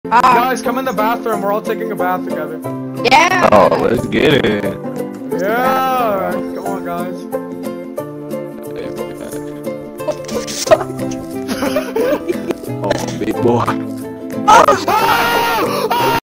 Guys, come in the bathroom. We're all taking a bath together. Yeah. Oh, let's get it. Yeah. Come on, guys. Oh, big boy. Oh!